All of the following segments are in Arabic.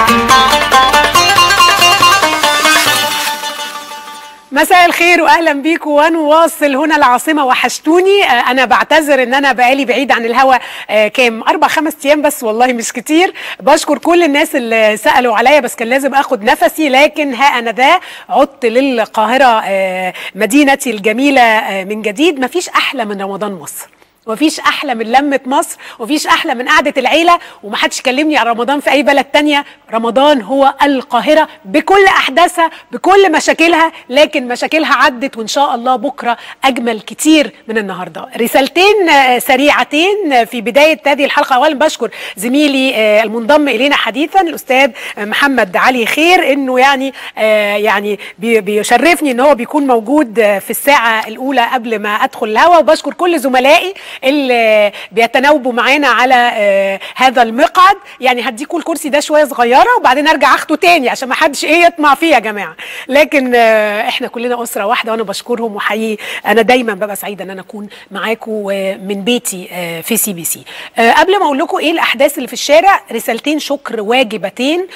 مساء الخير واهلا بيكم ونواصل هنا العاصمه. وحشتوني. انا بعتذر ان انا بقالي بعيد عن الهوا كام 4-5 ايام بس، والله مش كتير. بشكر كل الناس اللي سالوا عليا، بس كان لازم اخد نفسي. لكن ها انا ذا عدت للقاهره مدينتي الجميله من جديد. مفيش احلى من رمضان مصر، ومفيش احلى من لمه مصر، ومفيش احلى من قعده العيله. ومحدش كلمني عن رمضان في اي بلد تانية. رمضان هو القاهره بكل احداثها بكل مشاكلها، لكن مشاكلها عدت، وان شاء الله بكره اجمل كتير من النهارده. رسالتين سريعتين في بدايه هذه الحلقه. اولا بشكر زميلي المنضم الينا حديثا الاستاذ محمد علي خير، انه يعني بيشرفني ان هو بيكون موجود في الساعه الاولى قبل ما ادخل الهوا. وبشكر كل زملائي اللي بيتناوبوا معانا على هذا المقعد. يعني هديكوا الكرسي ده شويه صغيره وبعدين ارجع اخده تاني عشان ما حدش يطمع فيه يا جماعه. لكن احنا كلنا اسره واحده، وانا بشكرهم. وحقيقي انا دايما ببقى سعيده ان انا اكون معاكم من بيتي في CBC. قبل ما اقول لكم ايه الاحداث اللي في الشارع، رسالتين شكر واجبتين.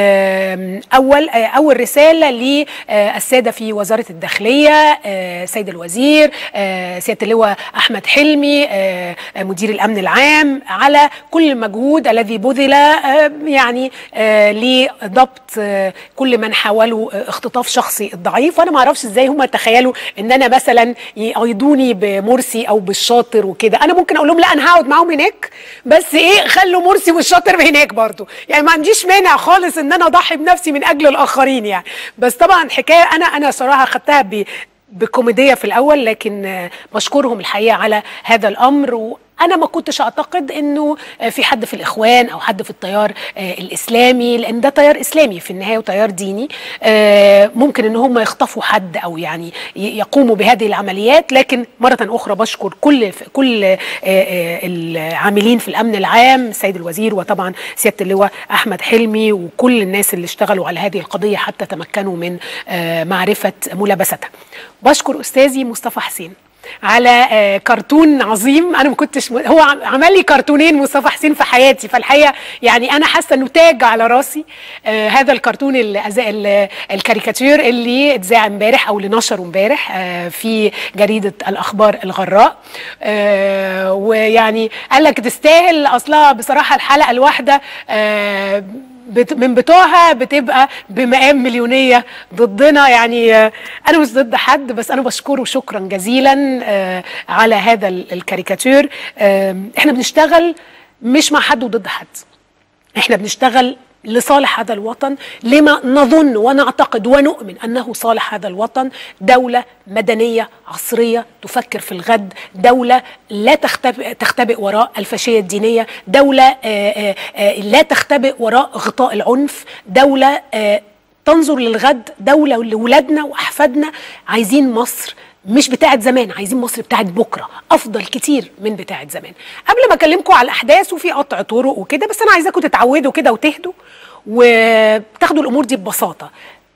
اول رساله للساده في وزاره الداخليه، سيد الوزير سياده اللواء احمد حلمي مدير الامن العام، على كل المجهود الذي بذل يعني لضبط كل من حاولوا اختطاف شخصي الضعيف. وانا ما اعرفش ازاي هم تخيلوا ان انا مثلا يقيدوني بمرسي او بالشاطر وكده. انا ممكن اقول لهم لا انا هقعد معاهم هناك، بس خلوا مرسي والشاطر هناك برضو. يعني ما عنديش مانع خالص ان انا اضحي بنفسي من اجل الاخرين يعني. بس طبعا حكايه انا صراحه خدتها بكوميديا في الأول، لكن بشكرهم الحقيقة على هذا الأمر. وأنا ما كنتش أعتقد أنه في حد في الإخوان أو حد في التيار الإسلامي، لأن ده تيار إسلامي في النهاية وتيار ديني، ممكن أن هم يخطفوا حد أو يعني يقوموا بهذه العمليات. لكن مرة أخرى بشكر كل العاملين في الأمن العام، السيد الوزير وطبعا سيادة اللواء أحمد حلمي، وكل الناس اللي اشتغلوا على هذه القضية حتى تمكنوا من معرفة ملابستها. بشكر أستاذي مصطفى حسين على كرتون عظيم. انا ما كنتش هو عمل لي كرتونين مصطفى حسين في حياتي، فالحقيقه يعني انا حاسه انه تاج على راسي. هذا الكرتون الكاريكاتير اللي اتذاع امبارح او اللي نشره امبارح في جريده الاخبار الغراء. ويعني قال لك تستاهل اصلها بصراحه. الحلقه الواحده من بتوعها بتبقى بمقام مليونية ضدنا. يعني أنا مش ضد حد، بس أنا بشكره شكرا جزيلا على هذا الكاريكاتير. احنا بنشتغل مش مع حد وضد حد، احنا بنشتغل لصالح هذا الوطن، لما نظن ونعتقد ونؤمن أنه صالح هذا الوطن. دولة مدنية عصرية تفكر في الغد، دولة لا تختبئ وراء الفاشية الدينية، دولة لا تختبئ وراء غطاء العنف، دولة تنظر للغد، دولة لولادنا وأحفادنا. عايزين مصر مش بتاعت زمان، عايزين مصر بتاعت بكره، افضل كتير من بتاعت زمان. قبل ما اكلمكم على الاحداث وفي قطع طرق وكده، بس انا عايزاكم تتعودوا كده وتهدوا وتاخدوا الامور دي ببساطه.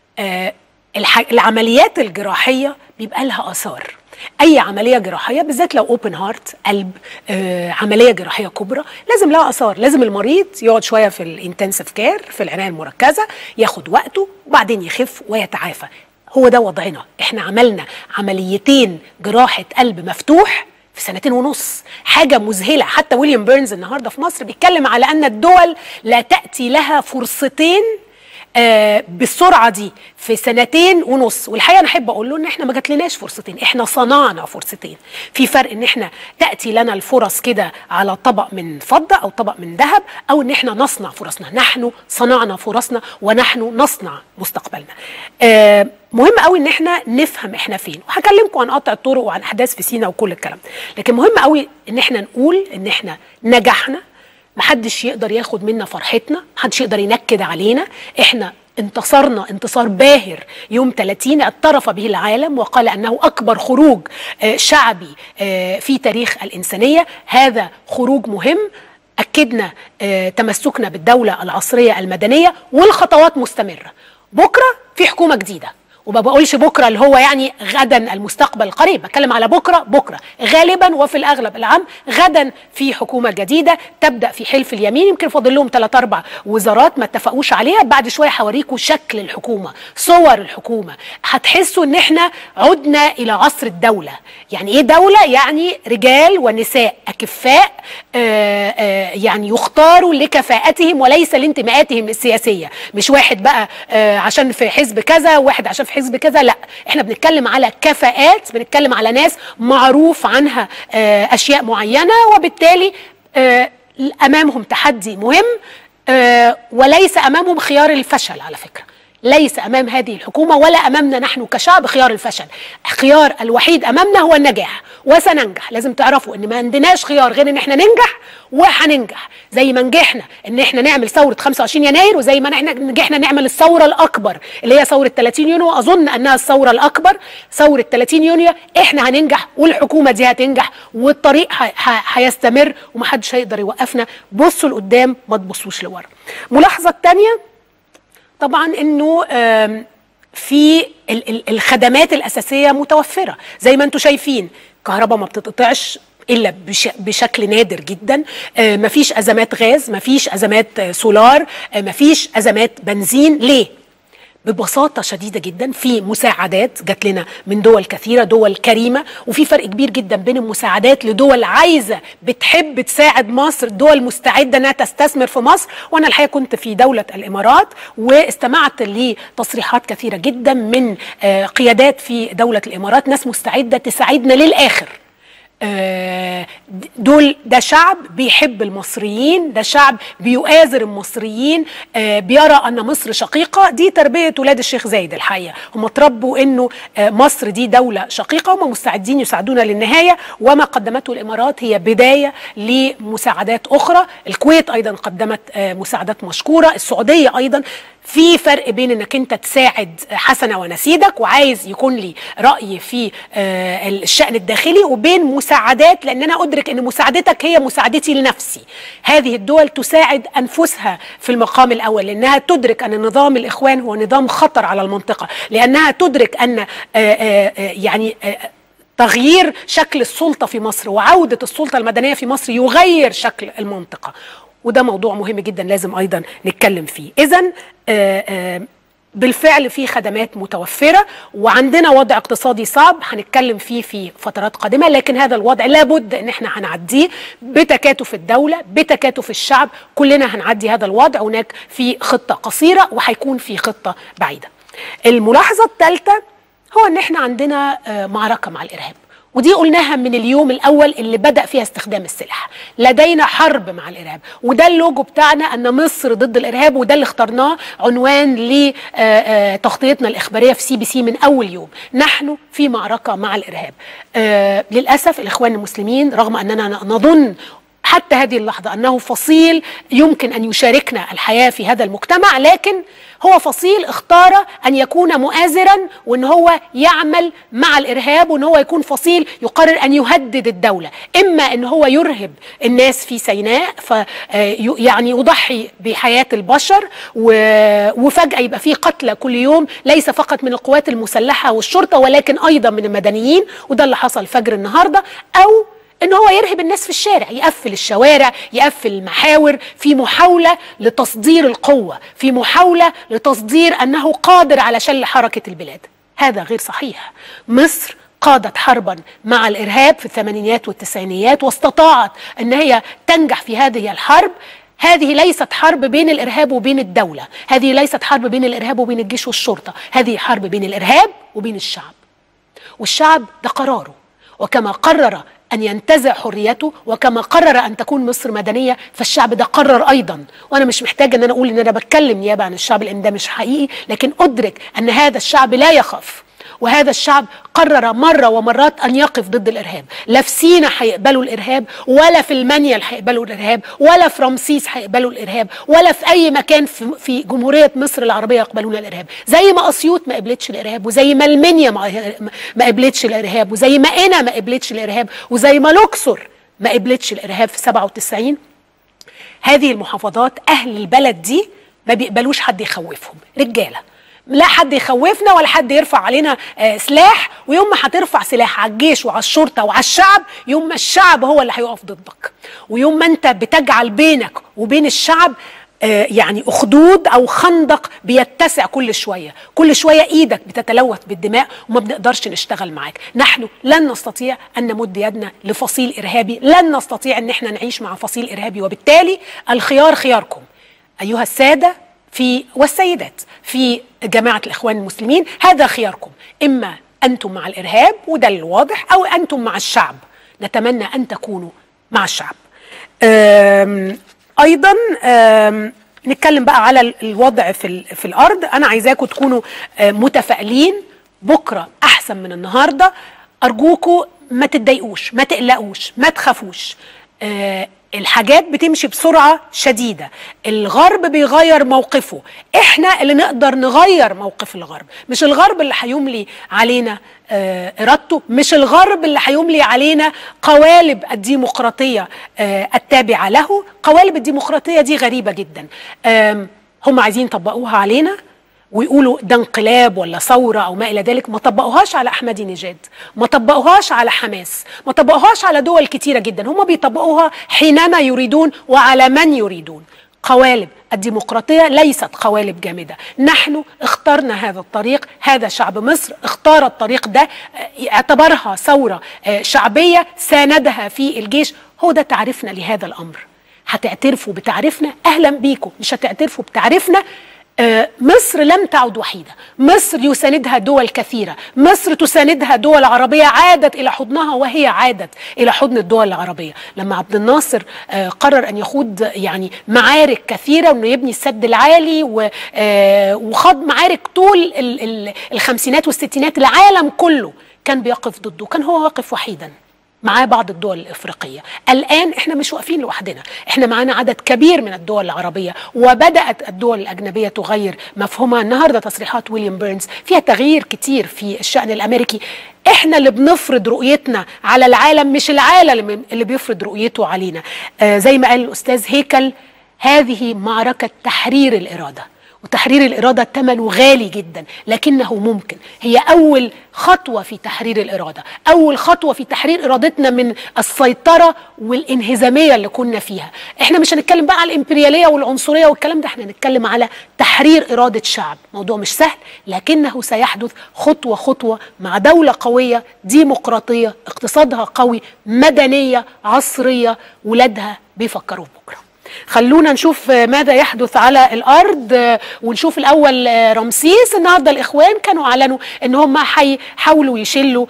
العمليات الجراحيه بيبقى لها اثار. اي عمليه جراحيه بالذات لو اوبن هارت، قلب، عمليه جراحيه كبرى، لازم لها اثار. لازم المريض يقعد شويه في الانتنسيف كير، في العنايه المركزه، ياخد وقته وبعدين يخف ويتعافى. هو ده وضعنا. احنا عملنا عمليتين جراحة قلب مفتوح في 2.5 سنة، حاجة مذهلة. حتى ويليام بيرنز النهاردة في مصر بيتكلم على أن الدول لا تأتي لها فرصتين بالسرعة دي في 2.5 سنة. والحقيقة أنا أحب أقول له إن إحنا ما جاتلناش فرصتين، إحنا صنعنا فرصتين. في فرق إن إحنا تأتي لنا الفرص كده على طبق من فضة أو طبق من ذهب، أو إن إحنا نصنع فرصنا. نحن صنعنا فرصنا ونحن نصنع مستقبلنا. مهم قوي ان احنا نفهم احنا فين، وهكلمكم عن قطع الطرق وعن احداث في سينا وكل الكلام. لكن مهم قوي ان احنا نقول ان احنا نجحنا، محدش يقدر ياخد منا فرحتنا، محدش يقدر ينكد علينا. احنا انتصرنا انتصار باهر يوم 30 اعترف به العالم وقال انه اكبر خروج شعبي في تاريخ الانسانيه. هذا خروج مهم، اكدنا تمسكنا بالدوله العصريه المدنيه، والخطوات مستمره. بكره في حكومه جديده، وما بقولش بكره اللي هو يعني غدا المستقبل القريب، بتكلم على بكره غالبا وفي الاغلب العام غدا في حكومه جديده تبدا في حلف اليمين، يمكن فاضل لهم 3 4 وزارات ما اتفقوش عليها. بعد شويه هوريكم شكل الحكومه، صور الحكومه، هتحسوا ان احنا عدنا الى عصر الدوله. يعني ايه دوله؟ يعني رجال ونساء اكفاء يعني يختاروا لكفاءتهم وليس لانتماءاتهم السياسيه، مش واحد بقى عشان في حزب كذا وواحد عشان في حزب كذا، لا، احنا بنتكلم على كفاءات، بنتكلم على ناس معروف عنها اشياء معينه، وبالتالي امامهم تحدي مهم وليس امامهم خيار الفشل. على فكره ليس امام هذه الحكومه ولا امامنا نحن كشعب خيار الفشل، خيار الوحيد امامنا هو النجاح، وسننجح. لازم تعرفوا ان ما عندناش خيار غير ان احنا ننجح، وهننجح زي ما نجحنا ان احنا نعمل ثوره 25 يناير، وزي ما احنا نجحنا نعمل الثوره الاكبر اللي هي ثوره 30 يونيو، واظن انها الثوره الاكبر ثوره 30 يونيو. احنا هننجح والحكومه دي هتنجح والطريق هيستمر ومحدش هيقدر يوقفنا. بصوا لقدام ما تبصوش لورا. ملاحظه الثانيه طبعا انه في الخدمات الاساسيه متوفره زي ما انتم شايفين، كهرباء ما بتتقطعش الا بشكل نادر جدا، مفيش ازمات غاز، مفيش ازمات سولار، مفيش ازمات بنزين. ليه؟ ببساطة شديدة جدا في مساعدات جات لنا من دول كثيرة، دول كريمة، وفي فرق كبير جدا بين المساعدات لدول عايزة بتحب تساعد مصر، دول مستعدة انها تستثمر في مصر. وانا الحقيقة كنت في دولة الامارات واستمعت لتصريحات كثيرة جدا من قيادات في دولة الامارات، ناس مستعدة تساعدنا للآخر. ده شعب بيحب المصريين، ده شعب بيؤازر المصريين، بيرى أن مصر شقيقة. دي تربية ولاد الشيخ زايد الحقيقة، هم اتربوا أنه مصر دي دولة شقيقة، هم مستعدين يساعدونا للنهاية. وما قدمته الإمارات هي بداية لمساعدات أخرى. الكويت أيضا قدمت مساعدات مشكورة، السعودية أيضا. في فرق بين انك انت تساعد حسنه ونسيدك وعايز يكون لي راي في الشأن الداخلي، وبين مساعدات لان انا ادرك ان مساعدتك هي مساعدتي لنفسي. هذه الدول تساعد انفسها في المقام الاول، لانها تدرك ان نظام الاخوان هو نظام خطر على المنطقه، لانها تدرك ان يعني تغيير شكل السلطه في مصر وعوده السلطه المدنيه في مصر يغير شكل المنطقه. وده موضوع مهم جدا لازم ايضا نتكلم فيه. اذن بالفعل في خدمات متوفرة وعندنا وضع اقتصادي صعب هنتكلم فيه في فترات قادمة، لكن هذا الوضع لابد ان احنا هنعديه بتكاتف الدولة، بتكاتف الشعب، كلنا هنعدي هذا الوضع. هناك في خطة قصيرة وهيكون في خطة بعيدة. الملاحظة الثالثة هو ان احنا عندنا معركة مع الإرهاب، ودي قلناها من اليوم الأول اللي بدأ فيها استخدام السلاح. لدينا حرب مع الإرهاب، وده اللوجو بتاعنا أن مصر ضد الإرهاب، وده اللي اخترناه عنوان لتغطيتنا الإخبارية في CBC من أول يوم. نحن في معركة مع الإرهاب. للأسف الإخوان المسلمين رغم أننا نظن حتى هذه اللحظة أنه فصيل يمكن أن يشاركنا الحياة في هذا المجتمع، لكن هو فصيل اختار أن يكون مؤازرا وأن هو يعمل مع الإرهاب، وأن هو يكون فصيل يقرر أن يهدد الدولة، إما أن هو يرهب الناس في سيناء يعني يضحي بحياة البشر وفجأة يبقى فيه قتلى كل يوم، ليس فقط من القوات المسلحة والشرطة ولكن أيضا من المدنيين، وده اللي حصل فجر النهاردة. أو ان هو يرهب الناس في الشارع، يقفل الشوارع، يقفل المحاور، في محاولة لتصدير القوة، في محاولة لتصدير انه قادر على شل حركة البلاد. هذا غير صحيح. مصر قادت حربا مع الإرهاب في الثمانينيات والتسعينيات واستطاعت ان هي تنجح في هذه الحرب. هذه ليست حرب بين الإرهاب وبين الدولة، هذه ليست حرب بين الإرهاب وبين الجيش والشرطة، هذه حرب بين الإرهاب وبين الشعب. والشعب ده قراره، وكما قرر أن ينتزع حريته وكما قرر أن تكون مصر مدنية، فالشعب ده قرر أيضا. وأنا مش محتاجة أن أنا أقول أن أنا بتكلم نيابة عن الشعب لأن ده مش حقيقي، لكن أدرك أن هذا الشعب لا يخاف، وهذا الشعب قرر مرة ومرات أن يقف ضد الإرهاب. لا في سينا هيقبلوا الإرهاب، ولا في المنيل هيقبلوا الإرهاب، ولا في رمسيس هيقبلوا الإرهاب، ولا في أي مكان في جمهورية مصر العربية يقبلون الإرهاب. زي ما أسيوط ما قبلتش الإرهاب، وزي ما المنيا ما قبلتش الإرهاب، وزي ما قنا ما قبلتش الإرهاب، وزي ما الأقصر ما قبلتش الإرهاب في 97. هذه المحافظات أهل البلد دي ما بيقبلوش حد يخوفهم، رجالة لا حد يخوفنا ولا حد يرفع علينا سلاح، ويوم ما هترفع سلاح على الجيش وعلى الشرطة وعلى الشعب، يوم ما الشعب هو اللي هيقف ضدك، ويوم ما انت بتجعل بينك وبين الشعب يعني أخدود أو خندق بيتسع كل شوية، كل شوية إيدك بتتلوث بالدماء وما بنقدرش نشتغل معاك. نحن لن نستطيع أن نمد يدنا لفصيل إرهابي، لن نستطيع أن احنا نعيش مع فصيل إرهابي، وبالتالي الخيار خياركم أيها السادة والسيدات في جماعة الإخوان المسلمين، هذا خياركم، إما أنتم مع الإرهاب وده الواضح، أو أنتم مع الشعب. نتمنى أن تكونوا مع الشعب. أيضا نتكلم بقى على الوضع في الأرض. أنا عايزاكم تكونوا متفائلين، بكرة أحسن من النهاردة. أرجوكم ما تتضايقوش، ما تقلقوش، ما تخافوش. الحاجات بتمشي بسرعة شديدة، الغرب بيغير موقفه، احنا اللي نقدر نغير موقف الغرب، مش الغرب اللي هيملي علينا إرادته، مش الغرب اللي هيملي علينا قوالب الديمقراطية التابعة له. قوالب الديمقراطية دي غريبة جدا، هم عايزين يطبقوها علينا ويقولوا ده انقلاب ولا ثورة أو ما إلى ذلك. ما طبقوهاش على أحمدي نجاد، ما طبقوهاش على حماس، ما طبقوهاش على دول كتيرة جدا. هم بيطبقوها حينما يريدون وعلى من يريدون. قوالب الديمقراطية ليست قوالب جامدة، نحن اخترنا هذا الطريق، هذا شعب مصر اختار الطريق ده، اعتبرها ثورة شعبية، ساندها في الجيش. هو ده تعريفنا لهذا الأمر. هتعترفوا بتعريفنا أهلا بيكم، مش هتعترفوا بتعريفنا مصر لم تعد وحيدة، مصر يساندها دول كثيرة، مصر تساندها دول عربية عادت إلى حضنها وهي عادت إلى حضن الدول العربية. لما عبد الناصر قرر أن يخوض يعني معارك كثيرة وأنه يبني السد العالي وخاض معارك طول الخمسينات والستينات، العالم كله كان بيقف ضده، كان هو واقف وحيدا مع بعض الدول الإفريقية. الآن إحنا مش واقفين لوحدنا، إحنا معانا عدد كبير من الدول العربية، وبدأت الدول الأجنبية تغير مفهومها. النهاردة تصريحات ويليام بيرنز فيها تغيير كتير في الشأن الأمريكي. إحنا اللي بنفرض رؤيتنا على العالم، مش العالم اللي بيفرض رؤيته علينا. زي ما قال الأستاذ هيكل، هذه معركة تحرير الإرادة، وتحرير الإرادة ثمنه غالي جدا، لكنه ممكن. هي أول خطوة في تحرير الإرادة، أول خطوة في تحرير إرادتنا من السيطرة والانهزامية اللي كنا فيها. احنا مش هنتكلم بقى على الإمبريالية والعنصرية والكلام ده، احنا هنتكلم على تحرير إرادة شعب. موضوع مش سهل، لكنه سيحدث خطوة خطوة مع دولة قوية ديمقراطية اقتصادها قوي مدنية عصرية ولادها بيفكروا بكرة. خلونا نشوف ماذا يحدث على الأرض، ونشوف الأول رمسيس. النهاردة الإخوان كانوا أعلنوا أن هم حاولوا يشلوا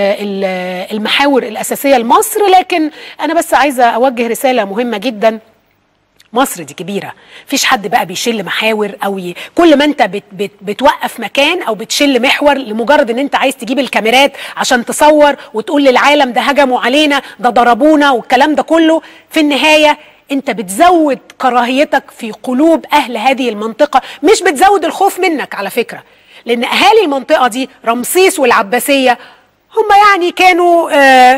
المحاور الأساسية لمصر، لكن أنا بس عايزة أوجه رسالة مهمة جدا. مصر دي كبيرة، فيش حد بقى بيشل محاور أو كل ما أنت بتوقف مكان أو بتشل محور لمجرد أن أنت عايز تجيب الكاميرات عشان تصور وتقول للعالم ده هجموا علينا، ده ضربونا والكلام ده كله، في النهاية انت بتزود كراهيتك في قلوب اهل هذه المنطقة، مش بتزود الخوف منك على فكرة. لان اهالي المنطقة دي رمسيس والعباسية هم يعني كانوا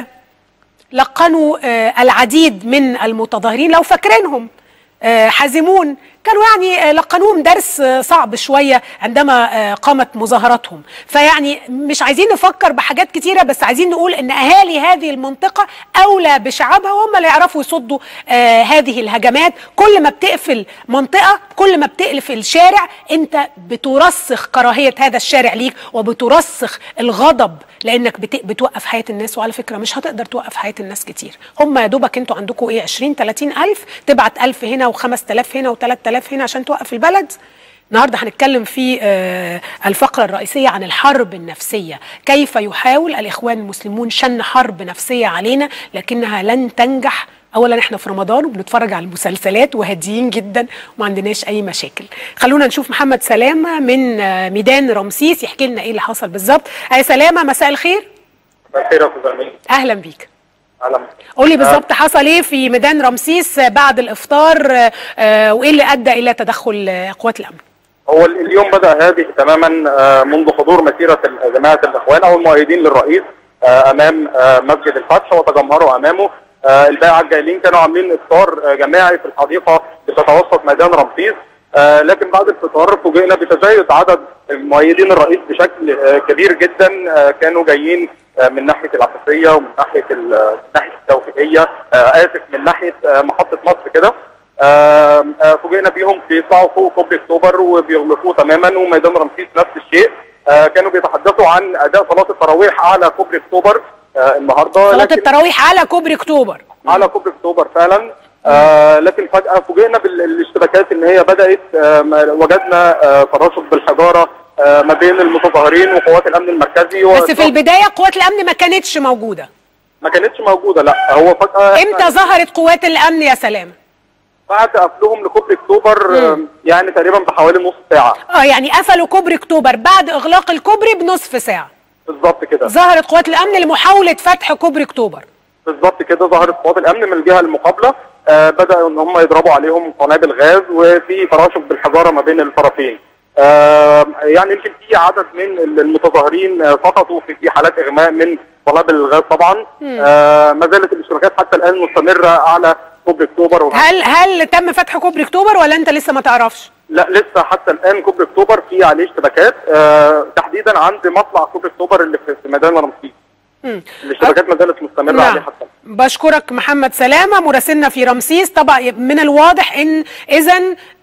لقنوا العديد من المتظاهرين، لو فاكرينهم حازمون، كانوا يعني لقنوهم درس صعب شوية عندما قامت مظاهراتهم. فيعني مش عايزين نفكر بحاجات كتيرة، بس عايزين نقول ان اهالي هذه المنطقة اولى بشعبها، وهم اللي يعرفوا يصدوا هذه الهجمات. كل ما بتقفل منطقة، كل ما بتقفل شارع، انت بترسخ كراهية هذا الشارع ليك، وبترسخ الغضب، لانك بتوقف حياة الناس. وعلى فكرة مش هتقدر توقف حياة الناس كتير، هم يا دوبك انتوا عندكم ايه 20-30 ألف، تبعت 1000 هنا و5000 هنا و3000 هنا عشان توقف البلد. النهارده هنتكلم في الفقرة الرئيسية عن الحرب النفسية، كيف يحاول الإخوان المسلمون شن حرب نفسية علينا لكنها لن تنجح. أولا احنا في رمضان وبنتفرج على المسلسلات وهاديين جدا وما عندناش أي مشاكل. خلونا نشوف محمد سلامة من ميدان رمسيس يحكي لنا إيه اللي حصل بالظبط. أي سلامة، مساء الخير. مساء الخير يا أستاذ أمين. أهلا بيك. أهلا. قولي بالظبط حصل إيه في ميدان رمسيس بعد الإفطار، وإيه اللي أدى إلى تدخل قوات الأمن؟ هو اليوم بدأ هادئ تماما منذ حضور مسيرة جماعة الإخوان أو المؤيدين للرئيس أمام مسجد الفتح وتجمهروا أمامه. البائع الجاهلين كانوا عاملين إفطار جماعي في الحديقة بتتوسط ميدان رمسيس. لكن بعد الفطار فوجئنا بتزايد عدد مؤيدين الرئيس بشكل كبير جدا. كانوا جايين من ناحيه العباسيه ومن ناحيه التوفيقيه، اسف، من ناحيه محطه مصر كده. فوجئنا بيهم بيطلعوا فوق كوبري اكتوبر وبيغلقوه تماما، وميدان رمسيس نفس الشيء. كانوا بيتحدثوا عن اداء صلاه التراويح على كوبري اكتوبر النهارده. صلاه التراويح على كوبري اكتوبر، على كوبري اكتوبر فعلا. لكن فجأة فوجئنا بالاشتباكات ان هي بدأت. وجدنا تراشق بالحجارة ما بين المتظاهرين وقوات الامن المركزي. بس في البداية قوات الامن ما كانتش موجودة. ما كانتش موجودة، لا. هو فجأة امتى ظهرت قوات الامن يا سلام؟ بعد قفلهم لكوبري اكتوبر يعني تقريبا بحوالي نص ساعة. يعني قفلوا كوبري اكتوبر بعد اغلاق الكوبري بنصف ساعة بالظبط كده. ظهرت قوات الامن لمحاولة فتح كوبري اكتوبر. بالظبط كده، ظهرت قوات الامن من الجهة المقابلة. بدأوا ان هم يضربوا عليهم قنابل غاز، وفي تراشق بالحجارة ما بين الطرفين. يعني يمكن في عدد من المتظاهرين سقطوا في حالات اغماء من قنابل الغاز طبعا. ما زالت الاشتباكات حتى الان مستمرة على كوبري اكتوبر. هل تم فتح كوبري اكتوبر ولا انت لسه ما تعرفش؟ لا، لسه حتى الان كوبري اكتوبر في عليه اشتباكات، تحديدا عند مطلع كوبري اكتوبر اللي في ميدان رمسيس. الاشتباكات ما زالت مستمره عليه حتى. بشكرك محمد سلامه مراسلنا في رمسيس. طبعا من الواضح ان اذا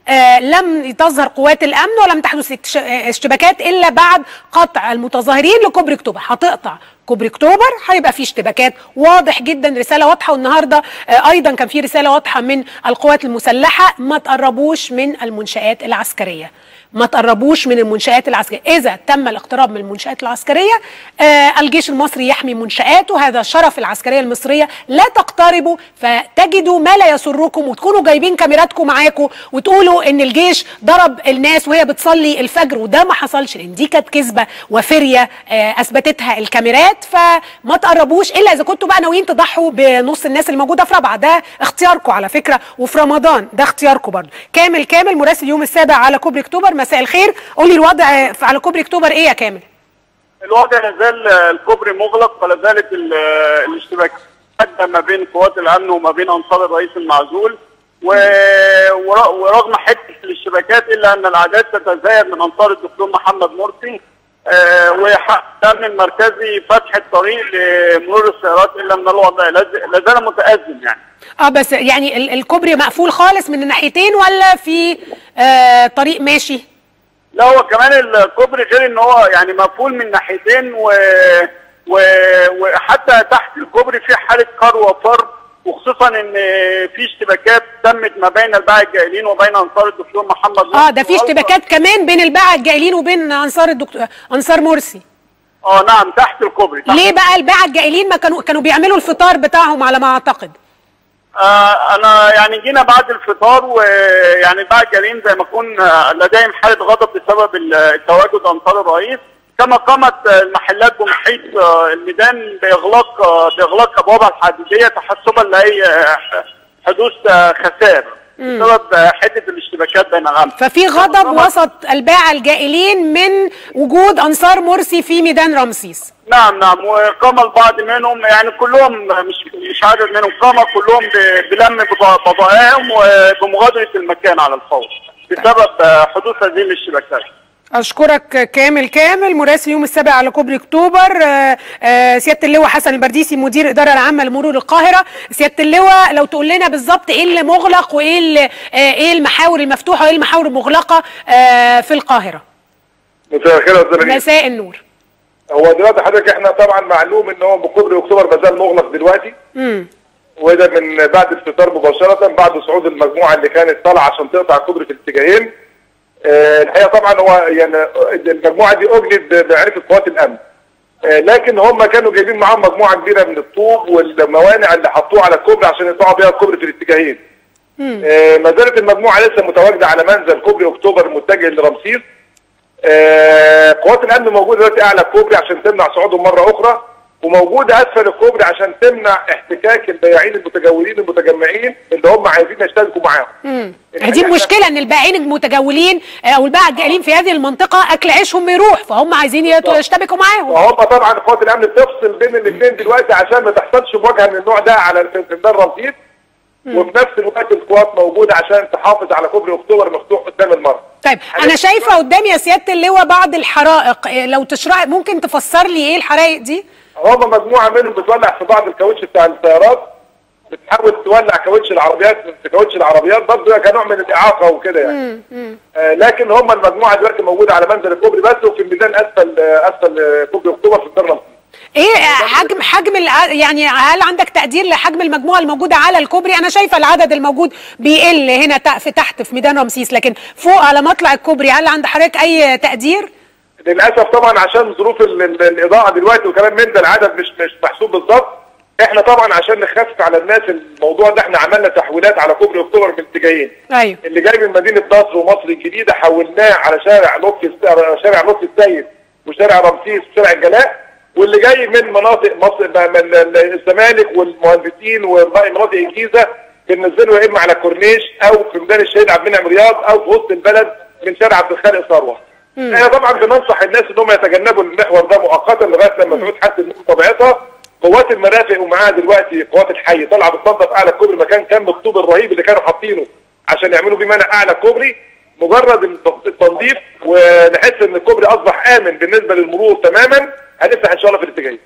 لم تظهر قوات الامن ولم تحدث اشتباكات الا بعد قطع المتظاهرين لكوبري اكتوبر. هتقطع كوبري اكتوبر هيبقى في اشتباكات، واضح جدا، رساله واضحه. والنهارده ايضا كان في رساله واضحه من القوات المسلحه: ما تقربوش من المنشآت العسكريه، ما تقربوش من المنشآت العسكريه. اذا تم الاقتراب من المنشآت العسكريه الجيش المصري يحمي منشآته، هذا شرف العسكريه المصريه. لا تقتربوا فتجدوا ما لا يسركم وتكونوا جايبين كاميراتكم معاكم وتقولوا ان الجيش ضرب الناس وهي بتصلي الفجر، وده ما حصلش لان دي كانت كذبه وفريه اثبتتها الكاميرات. فما تقربوش الا اذا كنتوا بقى ناويين تضحوا بنص الناس اللي موجوده في رابعه، ده اختياركم على فكره، وفي رمضان ده اختياركم برضه. كامل مراسل يوم السابع على كوبري اكتوبر، مساء الخير. قولي الوضع على كوبري اكتوبر ايه يا كامل؟ الوضع لا زال الكوبري مغلق، ولا زالت الاشتباكات ما بين قوات الامن وما بين انصار الرئيس المعزول. ورغم حته الاشتباكات الا ان الاعداد تتزايد من انصار الدكتور محمد مرسي. وحق الامن المركزي فتح الطريق لمرور السيارات، الا ان الوضع لا زال متازم يعني. بس يعني الكوبري مقفول خالص من الناحيتين ولا في طريق ماشي؟ لا، هو كمان الكوبري غير ان هو يعني مقفول من ناحيتين وحتى تحت الكوبري في حاله قر وفر، وخصوصا ان في اشتباكات تمت ما بين الباعة الجائلين وبين انصار الدكتور محمد مرسي. ده في اشتباكات كمان بين الباعة الجائلين وبين انصار مرسي. نعم، تحت الكوبري. ليه بقى الباعة الجائلين ما كانوا بيعملوا الفطار بتاعهم على ما اعتقد؟ انا يعني جينا بعد الفطار، ويعني الباعة الجائلين زي ما يكون لديهم حاله غضب بسبب تواجد انصار الرئيس، كما قامت المحلات بمحيط الميدان باغلاق ابوابها الحديديه تحسبا لاي حدوث خسائر بسبب حده الاشتباكات بين الامن. ففي غضب وسط الباعة الجائلين من وجود انصار مرسي في ميدان رمسيس. نعم، وقام البعض منهم، يعني كلهم مش عدد منهم، قام كلهم بلم بضائعهم وبمغادره المكان على الفور بسبب حدوث هذه الاشتباكات. أشكرك كامل مراسل يوم السابع على كوبري أكتوبر. سيادة اللواء حسن البرديسي مدير الإدارة العامة لمرور القاهرة. سيادة اللواء، لو تقول لنا بالظبط إيه اللي مغلق وإيه إيه المحاور المفتوحة وإيه المحاور المغلقة في القاهرة. مساء الخير يا أستاذ. مساء النور. هو دلوقتي حضرتك احنا طبعا معلوم ان هو كوبري أكتوبر ما زال مغلق دلوقتي. وده من بعد الفطار مباشرة، بعد صعود المجموعة اللي كانت طالعة عشان تقطع الكوبري في الاتجاهين. الحقيقه طبعا هو يعني المجموعه دي اجلت بعرفه قوات الامن، لكن هم كانوا جايبين معاهم مجموعه كبيره من الطوب والموانع اللي حطوها على الكوبري عشان يقطعوا بيها الكوبري في الاتجاهين. ما زالت المجموعه لسه متواجده على منزل كوبري اكتوبر المتجه لرمسيس. قوات الامن موجوده دلوقتي اعلى الكوبري عشان تمنع صعودهم مره اخرى، وموجوده اسفل الكوبري عشان تمنع احتكاك البياعين المتجولين المتجمعين اللي هم عايزين يشتركوا معاهم. دي المشكله ان البائعين المتجولين او الباعة الجائلين في هذه المنطقه اكل عيشهم يروح، فهم عايزين يشتبكوا معاهم. وهم طبعا قوات الامن بتفصل بين الاثنين دلوقتي عشان ما تحصلش مواجهه من النوع ده على ميدان رمسيس. وفي نفس الوقت القوات موجوده عشان تحافظ على كوبري اكتوبر مفتوح قدام المرة. طيب انا شايفه قدامي يا سياده اللواء بعض الحرائق، لو تشرح ممكن تفسر لي ايه الحرائق دي؟ هم مجموعه منهم بتولع في بعض الكاوتش بتاع السيارات، بتحاول تولع كاوتش العربيات في كاوتش العربيات برضه كنوع من الاعاقه وكده يعني. لكن هم المجموعه دلوقتي موجوده على منزل الكوبري بس، وفي الميدان اسفل كوبري اكتوبر في الدار رمسيس. ايه حجم يعني هل عندك تقدير لحجم المجموعه الموجوده على الكوبري؟ انا شايفه العدد الموجود بيقل هنا تحت في ميدان رمسيس، لكن فوق على مطلع الكوبري هل عند حضرتك اي تقدير؟ للاسف طبعا عشان ظروف الاضاءه دلوقتي وكلام من ده العدد مش محسوب بالظبط. احنا طبعا عشان نخفف على الناس الموضوع ده احنا عملنا تحويلات على كوبري اكتوبر من اتجاهين. ايوه. اللي جاي من مدينه نصر ومصر الجديده حولناه على شارع لطفي السيد وشارع رمسيس وشارع الجلاء، واللي جاي من مناطق مصر من الزمالك والمهندسين وباقي مناطق الجيزه بننزله يا اما على الكورنيش او في ميدان الشهيد عبد المنعم رياض او في وسط البلد من شارع عبد الخالق ثروت. احنا طبعا بننصح الناس ان هم يتجنبوا المحور ده مؤقتا لغايه لما تعود حالة النور طبيعتها. قوات المرافق ومعاها دلوقتي قوات الحي طالعه بتنظف اعلى الكوبري، مكان كان بالطوب الرهيب اللي كانوا حاطينه عشان يعملوا بيه منع اعلى الكوبري. مجرد التنظيف ونحس ان الكوبري اصبح امن بالنسبه للمرور تماما هنفتح ان شاء الله في الاتجاهين.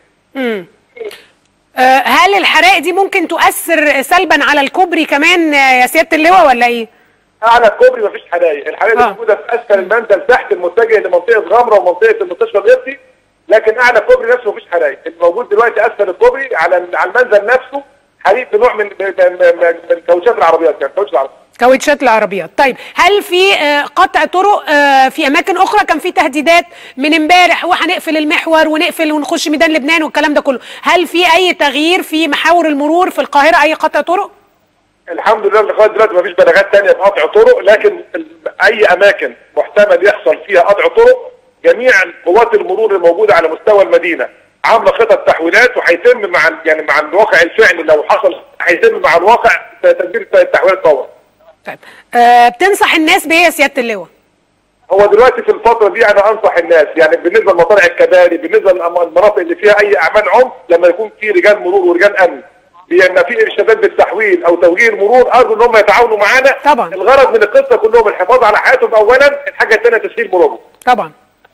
هل الحرائق دي ممكن تؤثر سلبا على الكوبري كمان يا سياده اللواء ولا ايه؟ اعلى الكوبري مفيش حرائق، الحرائق موجوده في اسفل المنزل تحت المتجه لمنطقه غمره ومنطقه المستشفى الغربي، لكن اعلى الكوبري نفسه مفيش حرائق. الموجود دلوقتي اسفل الكوبري على المنزل نفسه حريق في نوع من كاوتشات العربيات، يعني كاوتشات العربيات. طيب هل في قطع طرق في اماكن اخرى؟ كان في تهديدات من امبارح وهنقفل المحور ونقفل ونخش ميدان لبنان والكلام ده كله، هل في اي تغيير في محاور المرور في القاهره، اي قطع طرق؟ الحمد لله لغايه دلوقتي مفيش بلاغات ثانيه بقطع طرق، لكن اي اماكن محتمل يحصل فيها قطع طرق جميع قوات المرور الموجوده على مستوى المدينه عامله خطط تحويلات، وهيتم مع الواقع الفعلي لو حصل هيتم مع الواقع تدبير التحويلات فورا. طيب بتنصح الناس بايه يا سياده اللواء؟ هو دلوقتي في الفتره دي انا انصح الناس يعني بالنسبه لمطالع الكباري، بالنسبه للمناطق اللي فيها اي اعمال عنف، لما يكون في رجال مرور ورجال امن بان في ارشادات بالتحويل او توجيه المرور ارجو ان هم يتعاونوا معانا. طبعا الغرض من القصه كلهم الحفاظ على حياتهم اولا، الحاجه الثانيه تسهيل مرورهم. طبعا.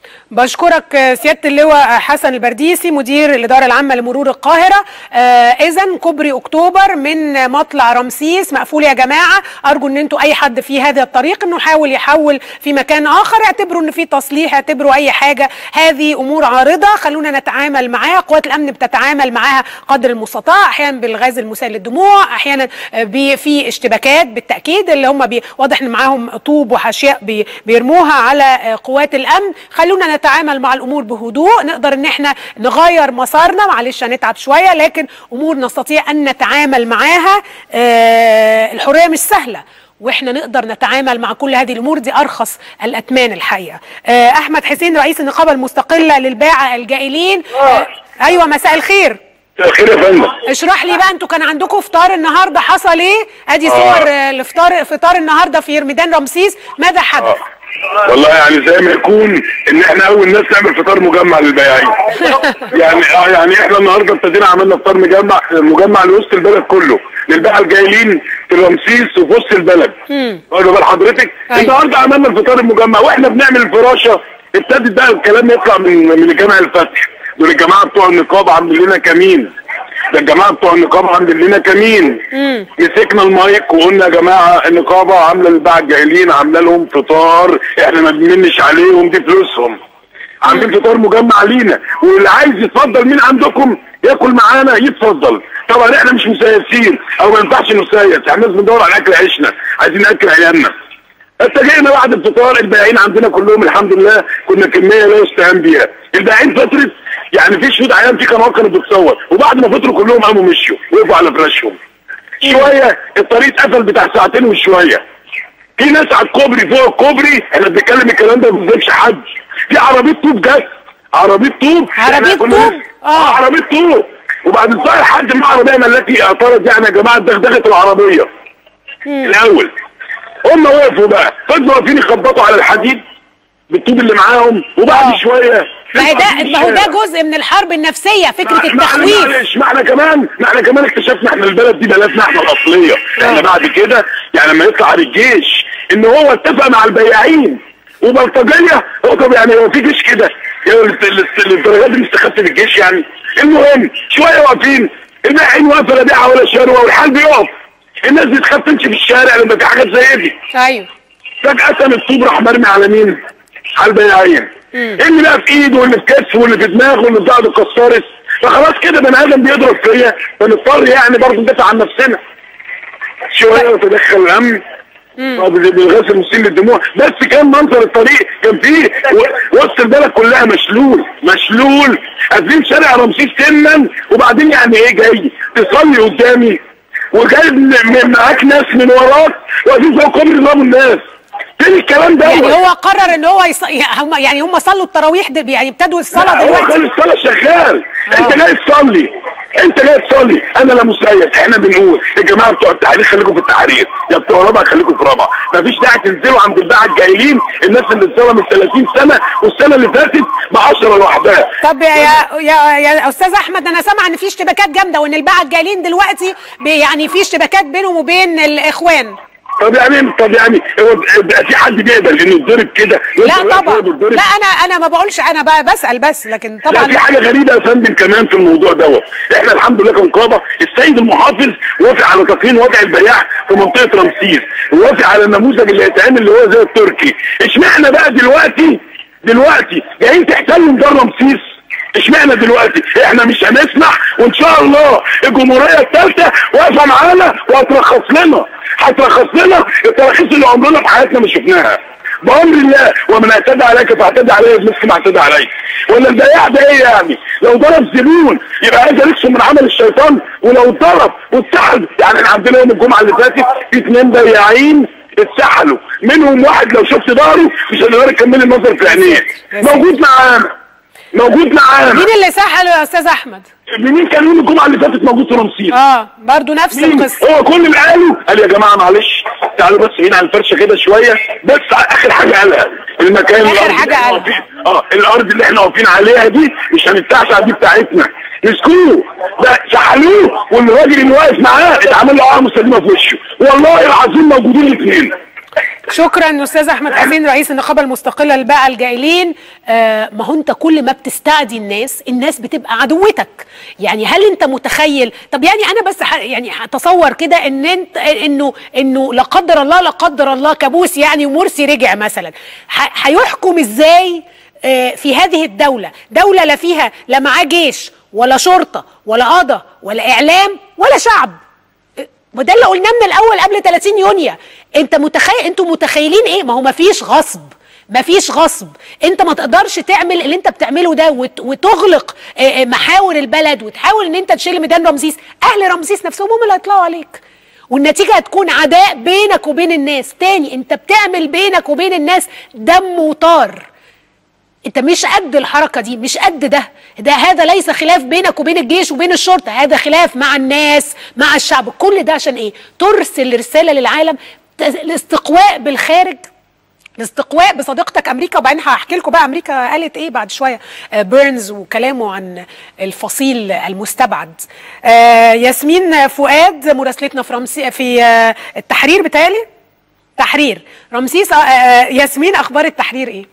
بشكرك سيادة اللواء حسن البرديسي مدير الإدارة العامة لمرور القاهرة. إذن كوبري أكتوبر من مطلع رمسيس مقفول يا جماعة، أرجو أن أنتوا أي حد في هذا الطريق أنه يحول في مكان آخر، اعتبروا أن في تصليح، اعتبروا أي حاجة، هذه أمور عارضة خلونا نتعامل معاها. قوات الأمن بتتعامل معاها قدر المستطاع، أحيانا بالغاز المسيل للدموع، أحيانا في اشتباكات بالتأكيد اللي هم واضح أن معاهم طوب وحاشياء بيرموها على قوات الأمن. خلونا نتعامل مع الامور بهدوء، نقدر ان احنا نغير مسارنا، معلش هنتعب شويه لكن امور نستطيع ان نتعامل معاها. الحريه مش سهله واحنا نقدر نتعامل مع كل هذه الامور، دي ارخص الاثمان الحقيقه. احمد حسين رئيس النقابه المستقله للباعه الجائلين. ايوه مساء الخير. مساء الخير يا فندم. اشرح لي بقى، انتوا كان عندكم فطار النهارده، حصل ايه؟ ادي صور فطار النهارده في ميدان رمسيس، ماذا حدث؟ والله يعني زي ما يكون ان احنا اول ناس نعمل فطار مجمع للبياعين. يعني احنا النهارده ابتدينا عملنا فطار مجمع لوسط البلد كله، للباعه الجايلين في رمسيس وفي وسط البلد. واخد بال حضرتك؟ النهارده عملنا الفطار المجمع واحنا بنعمل الفراشه، ابتدت بقى الكلام يطلع من الجامع الفتح، دول الجماعه بتوع النقابه عاملين لنا كمين. ده الجماعه بتوع النقابه عاملين لنا كمين. مسكنا المايك وقلنا يا جماعه النقابه عامله للباعه الجاهلين، عامله لهم فطار، احنا ما بنمنش عليهم، دي فلوسهم. عاملين فطار مجمع لينا، واللي عايز يتفضل من عندكم ياكل معانا يتفضل. طبعا احنا مش مسيسين او ما ينفعش نسيس، احنا الناس بندور على اكل عيشنا، عايزين ناكل عيالنا. اتجهنا بعد الفطار، البائعين عندنا كلهم الحمد لله كنا كميه لا يستهان بيها. البائعين فترت يعني في شهود عيان في قنوات كانت بتصور، وبعد ما فطروا كلهم قاموا مشوا وقفوا على فراشهم. شويه الطريق اتقفل بتاع ساعتين وشويه. في ناس على الكوبري فوق الكوبري، احنا بنتكلم الكلام ده ما بينزلش حد. في عربيه طوب جت، عربيه طوب عربيه طوب، وبعد الظاهر حد مع عربيه ملاكي اعترض يعني يا جماعه دغدغت العربيه. الاول هم وقفوا بقى، فضلوا واقفين يخبطوا على الحديد بالطوب اللي معاهم، وبعد شويه ما هو ده جزء من الحرب النفسيه، فكره التخويف. معلش، ما احنا كمان اكتشفنا احنا البلد دي بلدنا احنا الاصليه. احنا بعد كده يعني لما يطلع الجيش ان هو اتفق مع البياعين وبلطجيه. طب يعني هو في جيش كده للدرجات دي مستخبي في الجيش يعني؟ المهم شويه واقفين البياعين واقفه لا بيعه ولا شروه والحال بيقف، الناس دي تخاف تمشي في الشارع لما في حاجات زي دي. ايوه فجاه الطوب راح مرمي على مين؟ على البياعين. اللي بقى في ايده واللي في كتفه واللي في دماغه واللي بتاع الكسارس، فخلاص كده بني ادم بيضرب فيا، فنضطر يعني برضه ندافع عن نفسنا. شويه وتدخل الامن بالغاز المسيل للدموع، بس كان منظر الطريق كان فيه وسط البلد كلها مشلول قاعدين شارع رمسيس تما، وبعدين يعني ايه جاي تصلي قدامي وجايب معاك ناس من وراك واقفين فوق كوبري يضربوا الناس؟ فين الكلام ده؟ يعني هو قرر ان هو يعني هم صلوا التراويح يعني ابتدوا الصلاه دلوقتي. هو الصلاه شغال. انت جاي تصلي انا لا مسيس. احنا بنقول يا جماعه بتوع التحرير خليكم في التحرير، يا بتوع رابعه خليكم في رابعه، مفيش داعي تنزلوا عند الباعه الجايلين الناس اللي اتظلمت 30 سنه والسنه اللي فاتت ب10 لوحدها. طب يا استاذ احمد، انا سامعه ان في اشتباكات جامده وان الباعه الجايلين دلوقتي يعني في اشتباكات بينهم وبين الاخوان. طب يعني هو في حد بيقدر انه يتضرب كده؟ لا طبعا، لا انا ما بقولش، انا بسال بس، لكن طبعا لا في حاجه غريبه يا فندم كمان في الموضوع دوت. احنا الحمد لله كنقابه السيد المحافظ وافق على تقييم وضع البياع في منطقه رمسيس، ووافق على النموذج اللي هيتعمل اللي هو زي التركي. اشمعنى بقى دلوقتي جايين تحتلوا ميدان رمسيس؟ اشمعنى دلوقتي؟ احنا مش هنسمح، وان شاء الله الجمهوريه الثالثه واقفه معانا وهترخص لنا التراخيص اللي عمرنا في حياتنا ما شفناها بامر الله. ومن اعتدى عليك فاعتدى عليه بمثل ما اعتدى عليك. ولا البياع ده ايه يعني؟ لو ضرب زبون يبقى هذا ركس من عمل الشيطان، ولو ضرب واتسحل يعني احنا عندنا يوم الجمعه اللي فاتت في 2 بياعين اتسحلوا، منهم واحد لو شفت ظهره مش هنقدر نكمل المنظر في عينيه. موجود معانا. مين اللي سحله يا استاذ احمد؟ مين كان يوم الجمعه اللي فاتت موجود في رمسيس؟ برضه نفس القصه. هو كل اللي قال يا جماعه معلش تعالوا بس هنا على الفرشه كده شويه، بس اخر حاجه قالها المكان الارض اللي احنا واقفين عليها دي مش هنتعشى، دي بتاعتنا. مسكوه ده سحلوه، والراجل اللي واقف معاه اتعمل له عقد مستديمه في وشه. والله العظيم موجودين الاثنين. شكرا استاذ احمد حسين رئيس النقابه المستقله للباعه الجائلين. ما هو انت كل ما بتستعدي الناس بتبقى عدوتك. يعني هل انت متخيل؟ طب يعني انا بس يعني هتصور كده انه لا قدر الله كابوس يعني ومرسي رجع مثلا، هيحكم ازاي في هذه الدوله لا فيها لا معاه جيش ولا شرطه ولا قضاء ولا اعلام ولا شعب؟ وده اللي قلناه من الاول قبل 30 يونيو. انتوا متخيلين ايه؟ ما هو مفيش غصب. انت ما تقدرش تعمل اللي انت بتعمله ده وتغلق محاور البلد وتحاول ان انت تشيل ميدان رمسيس. اهل رمسيس نفسهم هم اللي هيطلعوا عليك، والنتيجه هتكون عداء بينك وبين الناس. تاني، انت بتعمل بينك وبين الناس دم وطار. انت مش قد الحركه دي، مش قد ده هذا ليس خلاف بينك وبين الجيش وبين الشرطه، هذا خلاف مع الناس مع الشعب. كل ده عشان ايه؟ ترسل رساله للعالم، الاستقواء بالخارج، الاستقواء بصديقتك امريكا. وبعدين هحكي لكم بقى امريكا قالت ايه بعد شويه، بيرنز وكلامه عن الفصيل المستبعد. ياسمين فؤاد مراسلتنا في التحرير، بتهيألي تحرير رمسيس. ياسمين، اخبار التحرير ايه؟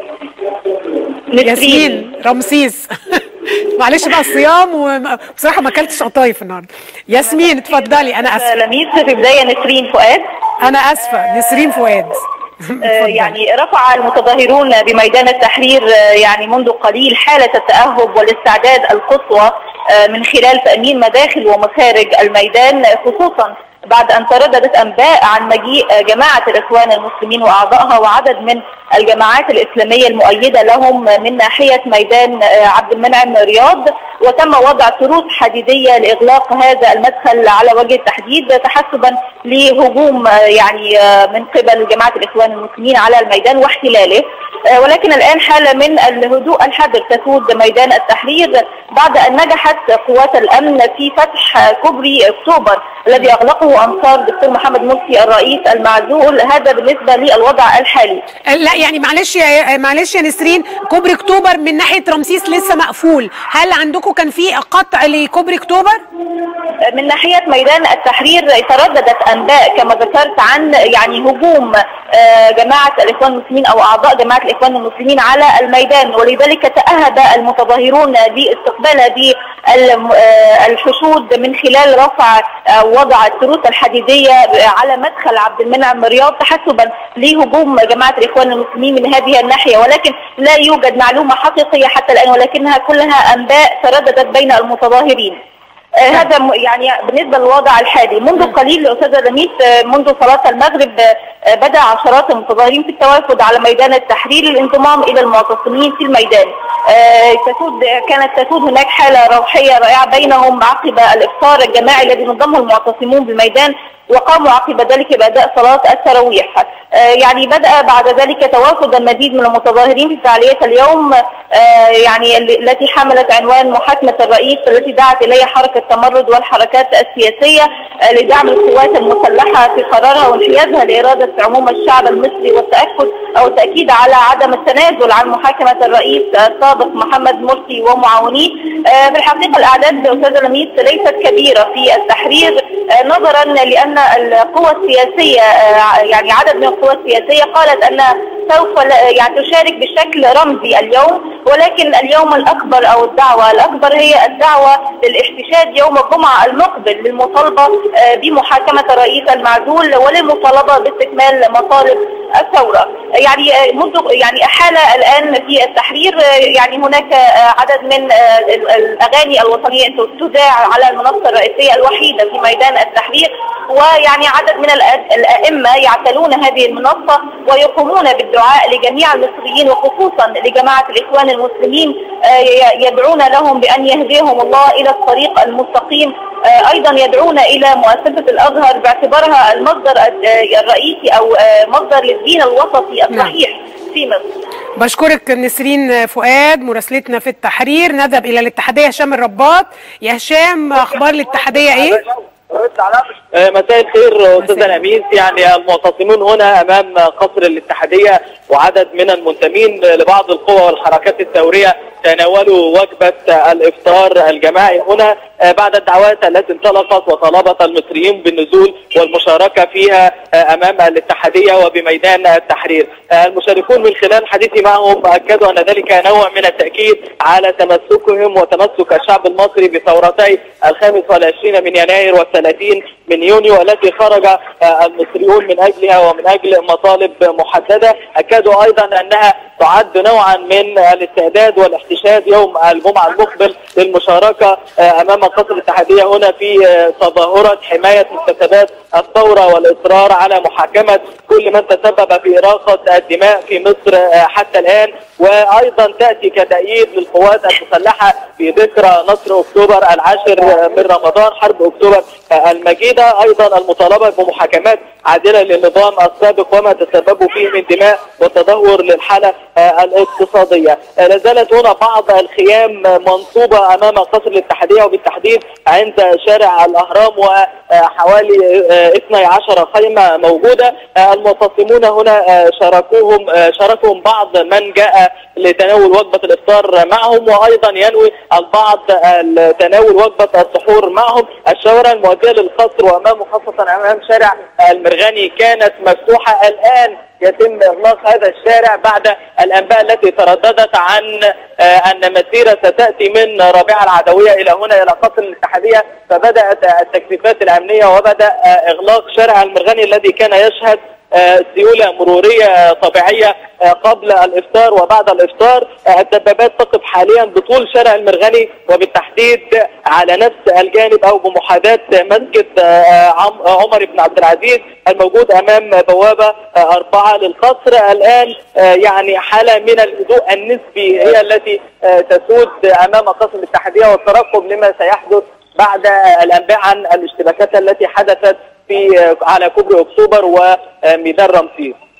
ياسمين رمسيس معلش بقى الصيام وبصراحه ما اكلتش قطايف النهارده. ياسمين اتفضلي. انا اسفه لميس في بدايه نسرين فؤاد. انا اسفه نسرين فؤاد. يعني رفع المتظاهرون بميدان التحرير يعني منذ قليل حاله التاهب والاستعداد القصوى من خلال تامين مداخل ومخارج الميدان، خصوصا بعد أن ترددت أنباء عن مجيء جماعة الإخوان المسلمين وأعضائها وعدد من الجماعات الإسلامية المؤيدة لهم من ناحية ميدان عبد المنعم رياض، وتم وضع طرود حديدية لإغلاق هذا المدخل على وجه التحديد تحسبا لهجوم يعني من قبل جماعة الإخوان المسلمين على الميدان واحتلاله. ولكن الآن حالة من الهدوء الحذر تسود ميدان التحرير بعد أن نجحت قوات الأمن في فتح كوبري أكتوبر الذي أغلقه أنصار دكتور محمد مرسي الرئيس المعزول. هذا بالنسبة للوضع الحالي. لا يعني معلش يا نسرين، كوبري اكتوبر من ناحيه رمسيس لسه مقفول، هل عندكم كان في قطع لكوبري اكتوبر؟ من ناحيه ميدان التحرير ترددت انباء كما ذكرت عن يعني هجوم جماعه الاخوان المسلمين او اعضاء جماعه الاخوان المسلمين على الميدان، ولذلك تأهب المتظاهرون لاستقبال هذه الحشود من خلال رفع وضع التروس الحديديه على مدخل عبد المنعم رياض تحسبا لهجوم جماعه الاخوان المسلمين من هذه الناحيه، ولكن لا يوجد معلومه حقيقيه حتى الان، ولكنها كلها انباء ترددت بين المتظاهرين. هذا يعني بالنسبه للوضع الحالي. منذ قليل استاذه لميس، منذ صلاه المغرب بدا عشرات المتظاهرين في التوافد على ميدان التحرير للانضمام الى المعتصمين في الميدان. كانت تسود هناك حاله روحيه رائعه بينهم عقب الافطار الجماعي الذي نظمه المعتصمون بالميدان، وقاموا عقب ذلك بأداء صلاة التراويح. يعني بدأ بعد ذلك توافد المزيد من المتظاهرين في فعاليات اليوم يعني التي حملت عنوان محاكمة الرئيس، التي دعت إليها حركة تمرد والحركات السياسية لدعم القوات المسلحة في قرارها وانحيازها لإرادة عموم الشعب المصري والتأكيد على عدم التنازل عن محاكمة الرئيس السابق محمد مرسي ومعاونيه. في الحقيقة الأعداد أستاذة لميس ليست كبيرة في التحرير، نظرا لأن القوى السياسية يعني عدد من القوى السياسية قالت أنها سوف يعني تشارك بشكل رمزي اليوم، ولكن اليوم الأكبر أو الدعوة الأكبر هي الدعوة للاحتشاد يوم الجمعة المقبل للمطالبة بمحاكمة الرئيس المعزول وللمطالبة باستكمال مطالب الثورة. يعني منذ أحالة الآن في التحرير يعني هناك عدد من الأغاني الوطنية تذاع على المنصة الرئيسية الوحيدة في ميدان التحرير، ويعني عدد من الأئمة يعتلون هذه المنصة ويقومون بالدعاء لجميع المصريين وخصوصا لجماعة الإخوان المسلمين، يدعون لهم بأن يهديهم الله إلى الطريق المستقيم. أيضا يدعون إلى مؤسسة الأزهر باعتبارها المصدر الرئيسي أو مصدر للدين الوسطي الصحيح في مصر. بشكرك نسرين فؤاد مراسلتنا في التحرير. نذهب إلى الاتحادية هشام الرباط. يا هشام، أخبار الاتحادية إيه؟ مساء الخير استاذ لميس. يعني المعتصمون هنا امام قصر الاتحاديه وعدد من المنتمين لبعض القوى والحركات الثوريه تناولوا وجبه الافطار الجماعي هنا بعد الدعوات التي انطلقت وطلبت المصريين بالنزول والمشاركه فيها امام الاتحاديه وبميدان التحرير. المشاركون من خلال حديثي معهم اكدوا ان ذلك نوع من التاكيد على تمسكهم وتمسك الشعب المصري بثورتي 25 من يناير و30 من يونيو التي خرج المصريون من اجلها ومن اجل مطالب محدده. اكدوا ايضا انها تعد نوعا من الاستعداد والاحتشاد يوم الجمعه المقبل للمشاركه امام قصر الاتحاديه هنا في تظاهره حمايه مكتسبات الثوره والاصرار على محاكمه كل من تسبب في اراقه الدماء في مصر حتى الان، وايضا تاتي كتأييد للقوات المسلحه في ذكرى نصر اكتوبر 10 من رمضان حرب اكتوبر المجيده. ايضا المطالبه بمحاكمات عادله للنظام السابق وما تسببوا فيه من دماء وتدهور للحاله الاقتصاديه. لا زالت هنا بعض الخيام منصوبه امام قصر الاتحاديه وبالتحديد عند شارع الاهرام، وحوالي 12 خيمه موجوده. المعتصمون هنا شاركهم بعض من جاء لتناول وجبه الافطار معهم، وايضا ينوي البعض تناول وجبه السحور معهم. الشوارع المؤديه للقصر وامامه خاصه امام شارع المرغني كانت مفتوحه. الان يتم اغلاق هذا الشارع بعد الانباء التي ترددت عن ان مسيره ستاتي من رابعه العدويه الى هنا الى قصر الاتحاديه، فبدات التكثيفات الامنيه وبدا اغلاق شارع المرغني الذي كان يشهد سيوله مروريه طبيعيه قبل الافطار وبعد الافطار. الدبابات تقف حاليا بطول شارع المرغني وبالتحديد على نفس الجانب او بمحاذاه مسجد عمر بن عبد العزيز الموجود امام بوابه 4 للقصر. الان يعني حاله من الهدوء النسبي هي التي تسود امام قصر الاتحاديه والترقب لما سيحدث بعد الانباء عن الاشتباكات التي حدثت على كوبري اكتوبر وميدان رمسيس.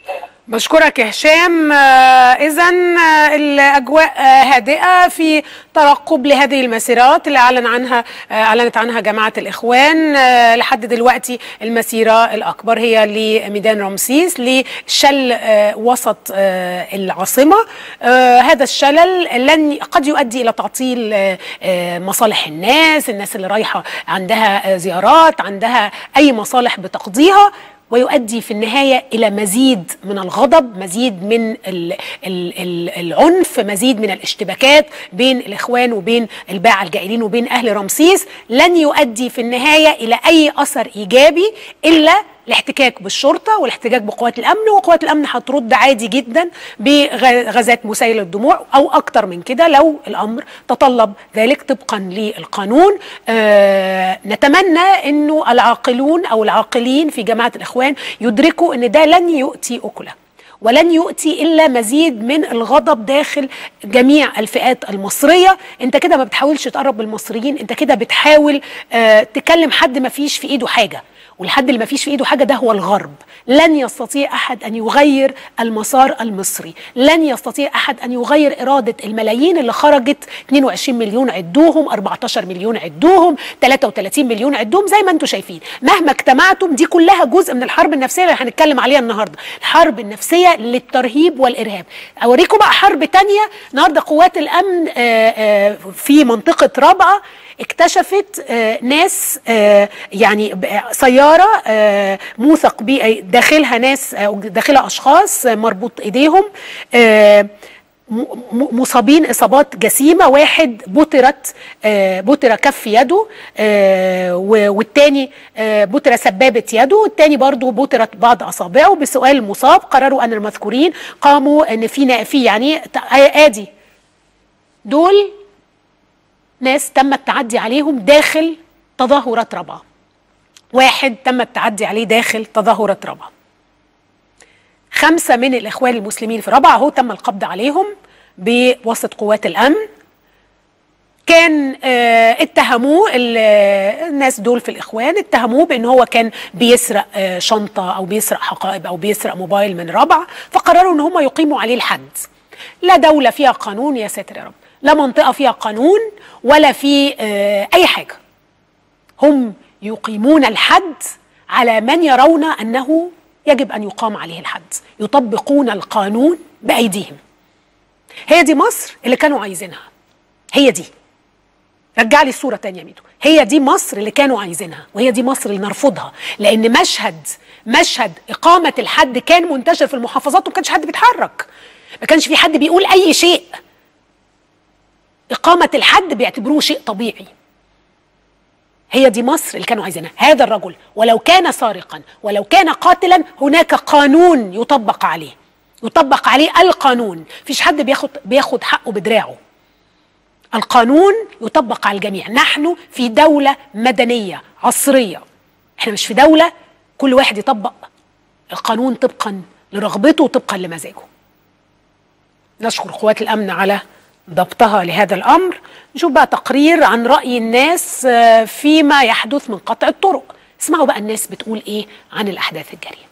بشكرك يا هشام. إذن الأجواء هادئة في ترقب لهذه المسيرات اللي أعلنت عنها جماعة الإخوان. لحد دلوقتي المسيرة الأكبر هي لميدان رمسيس لشل وسط العاصمة. هذا الشلل قد يؤدي إلى تعطيل مصالح الناس اللي رايحة عندها زيارات، عندها أي مصالح بتقضيها، ويؤدي في النهاية إلى مزيد من الغضب، مزيد من العنف، مزيد من الاشتباكات بين الإخوان وبين الباعة الجائلين وبين أهل رمسيس. لن يؤدي في النهاية إلى أي أثر إيجابي إلا الاحتكاك بالشرطة والاحتكاك بقوات الأمن، وقوات الأمن هترد عادي جدا بغازات مسيلة الدموع أو أكتر من كده لو الأمر تطلب ذلك طبقا للقانون. نتمنى أنه العاقلون أو العاقلين في جماعة الإخوان يدركوا أن ده لن يؤتي أكله ولن يؤتي إلا مزيد من الغضب داخل جميع الفئات المصرية. انت كده ما بتحاولش تقرب بالمصريين، انت كده بتحاول تكلم حد ما فيش في ايده حاجة، والحد اللي ما فيش في ايده حاجة ده هو الغرب. لن يستطيع أحد أن يغير المسار المصري، لن يستطيع أحد أن يغير إرادة الملايين اللي خرجت. 22 مليون عدوهم، 14 مليون عدوهم، 33 مليون عدوهم، زي ما انتم شايفين. مهما اجتمعتم دي كلها جزء من الحرب النفسية اللي هنتكلم عليها النهاردة، الحرب النفسية للترهيب والإرهاب. أوريكم بقى حرب تانية. النهاردة قوات الأمن في منطقة رابعة اكتشفت ناس، يعني سيارة موثق داخلها ناس أو داخلها أشخاص مربوط إيديهم مصابين إصابات جسيمة. واحد بتر كف يده، والتاني بتر سبابة يده، والتاني برضو بترت بعض أصابعه. بسؤال المصاب قرروا أن المذكورين قاموا أن في يعني آدي دول ناس تم التعدي عليهم داخل تظاهرات رابعة. واحد تم التعدي عليه داخل تظاهرات رابعة. 5 من الإخوان المسلمين في رابعة هو تم القبض عليهم بواسطة قوات الأمن. كان اتهموه الناس دول في الإخوان، اتهموه بأن هو كان بيسرق شنطة أو بيسرق حقائب أو بيسرق موبايل من رابعة، فقرروا أن هم يقيموا عليه الحد. لا دولة فيها قانون يا ساتر يا رب، لا منطقة فيها قانون ولا في أي حاجة. هم يقيمون الحد على من يرون أنه يجب أن يقام عليه الحد، يطبقون القانون بأيديهم. هي دي مصر اللي كانوا عايزينها، هي دي. رجع لي الصورة تانية يا ميدو، هي دي مصر اللي كانوا عايزينها، وهي دي مصر اللي نرفضها. لأن مشهد إقامة الحد كان منتشر في المحافظات وما كانش حد بيتحرك، ما كانش في حد بيقول أي شيء. إقامة الحد بيعتبروه شيء طبيعي. هي دي مصر اللي كانوا عايزينها. هذا الرجل ولو كان سارقا ولو كان قاتلا هناك قانون يطبق عليه، يطبق عليه القانون. مفيش حد بياخد حقه بدراعه. القانون يطبق على الجميع. نحن في دولة مدنية عصرية، احنا مش في دولة كل واحد يطبق القانون طبقا لرغبته وطبقا لمزاجه. نشكر قوات الأمن على ضبطها لهذا الأمر. نشوف بقى تقرير عن رأي الناس فيما يحدث من قطع الطرق. اسمعوا بقى الناس بتقول إيه عن الأحداث الجارية.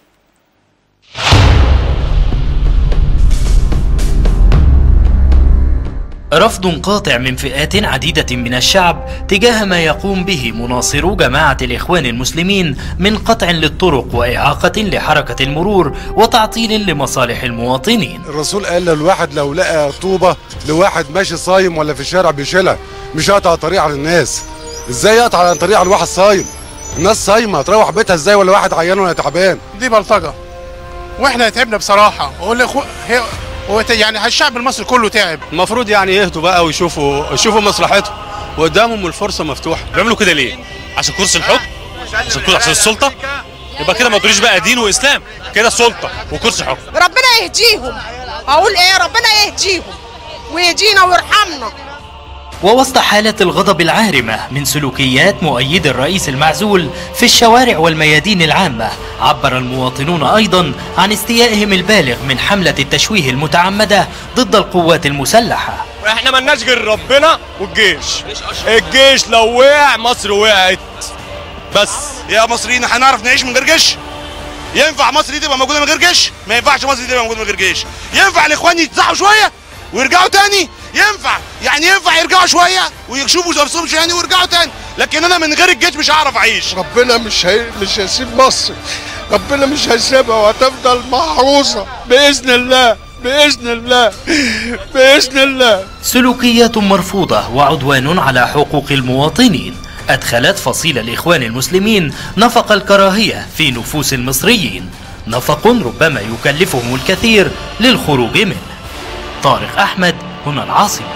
رفض قاطع من فئات عديدة من الشعب تجاه ما يقوم به مناصرو جماعة الإخوان المسلمين من قطع للطرق وإعاقة لحركة المرور وتعطيل لمصالح المواطنين. الرسول قال للواحد لو لقى طوبة لواحد ماشي صايم ولا في الشارع بيشيلها مش هيقطع طريق على الناس. ازاي يقطع على طريق على واحد صايم؟ الناس صايمة تروح بيتها ازاي ولا واحد عيان ولا تعبان؟ دي بلطجة واحنا تعبنا بصراحة. يعني الشعب المصري كله تعب. المفروض يعني يهدوا بقى ويشوفوا مصلحتهم وقدامهم الفرصة مفتوحة. بيعملوا كده ليه؟ عشان كرسي الحكم؟ عشان السلطة؟ يبقى كده ما تقوليش بقى دين وإسلام، كده سلطة وكرسي حكم. ربنا يهديهم. أقول إيه؟ ربنا يهديهم ويهدينا ويرحمنا. ووسط حالة الغضب العارمة من سلوكيات مؤيد الرئيس المعزول في الشوارع والميادين العامة، عبر المواطنون أيضا عن استيائهم البالغ من حملة التشويه المتعمدة ضد القوات المسلحة. احنا مالناش غير ربنا والجيش. الجيش لو وقع مصر وقعت. بس يا مصريين هنعرف نعيش من غير جيش؟ ينفع مصر دي تبقى موجوده من غير جيش؟ ما ينفعش مصر دي تبقى موجوده من غير جيش. ينفع الاخوان يتزحوا شويه ويرجعوا تاني؟ ينفع يرجعوا شويه ويشوفوا نفسهم تاني ويرجعوا تاني، لكن انا من غير الجيش مش هعرف اعيش. ربنا مش هيسيب مصر، ربنا مش هيسيبها وهتفضل محروسه باذن الله باذن الله باذن الله. سلوكيات مرفوضه وعدوان على حقوق المواطنين أدخلت فصيل الإخوان المسلمين نفق الكراهية في نفوس المصريين، نفق ربما يكلفهم الكثير للخروج منه. طارق أحمد، هنا العاصمة.